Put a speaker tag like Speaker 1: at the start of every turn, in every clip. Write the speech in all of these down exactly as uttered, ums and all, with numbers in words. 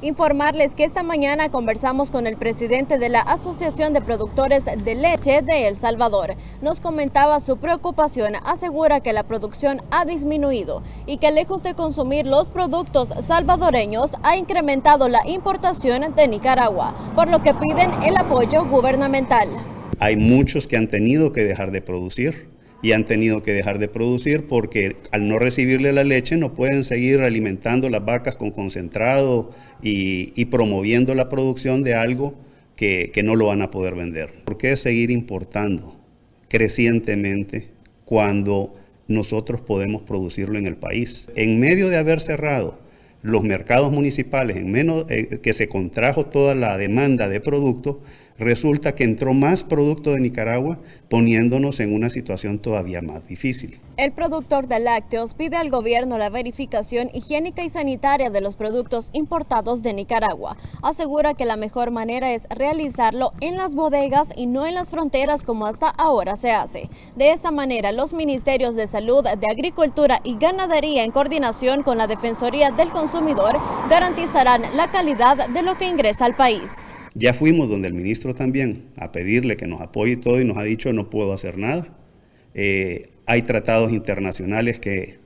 Speaker 1: Informarles que esta mañana conversamos con el presidente de la Asociación de Productores de Leche de El Salvador. Nos comentaba su preocupación, asegura que la producción ha disminuido y que lejos de consumir los productos salvadoreños ha incrementado la importación de Nicaragua, por lo que piden el apoyo gubernamental.
Speaker 2: Hay muchos que han tenido que dejar de producir y han tenido que dejar de producir porque al no recibirle la leche no pueden seguir alimentando las vacas con concentrado y, y promoviendo la producción de algo que, que no lo van a poder vender. ¿Por qué seguir importando crecientemente cuando nosotros podemos producirlo en el país? En medio de haber cerrado los mercados municipales, en menos eh, que se contrajo toda la demanda de productos, resulta que entró más producto de Nicaragua, poniéndonos en una situación todavía más difícil.
Speaker 1: El productor de lácteos pide al gobierno la verificación higiénica y sanitaria de los productos importados de Nicaragua. Asegura que la mejor manera es realizarlo en las bodegas y no en las fronteras como hasta ahora se hace. De esta manera, los ministerios de Salud, de Agricultura y Ganadería, en coordinación con la Defensoría del Consumidor, garantizarán la calidad de lo que ingresa al país.
Speaker 2: Ya fuimos donde el ministro también a pedirle que nos apoye todo y nos ha dicho no puedo hacer nada. Eh, hay tratados internacionales que,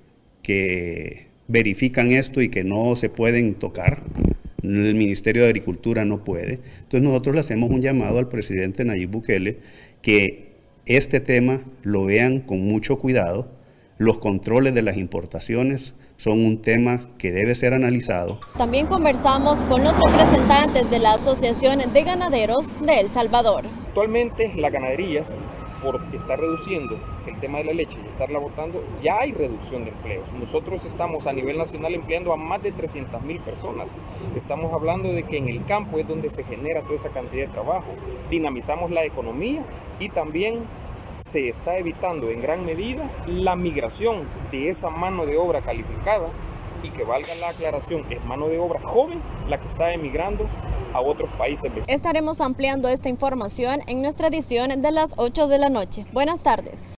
Speaker 2: que verifican esto y que no se pueden tocar. El Ministerio de Agricultura no puede. Entonces nosotros le hacemos un llamado al presidente Nayib Bukele que este tema lo vean con mucho cuidado. Los controles de las importaciones son un tema que debe ser analizado.
Speaker 1: También conversamos con los representantes de la Asociación de Ganaderos de El Salvador.
Speaker 3: Actualmente las ganaderías, por estar reduciendo el tema de la leche y estarla botando, ya hay reducción de empleos. Nosotros estamos a nivel nacional empleando a más de trescientas mil personas. Estamos hablando de que en el campo es donde se genera toda esa cantidad de trabajo. Dinamizamos la economía y también se está evitando en gran medida la migración de esa mano de obra calificada y que valga la aclaración, es mano de obra joven la que está emigrando a otros países.
Speaker 1: Estaremos ampliando esta información en nuestra edición de las ocho de la noche. Buenas tardes.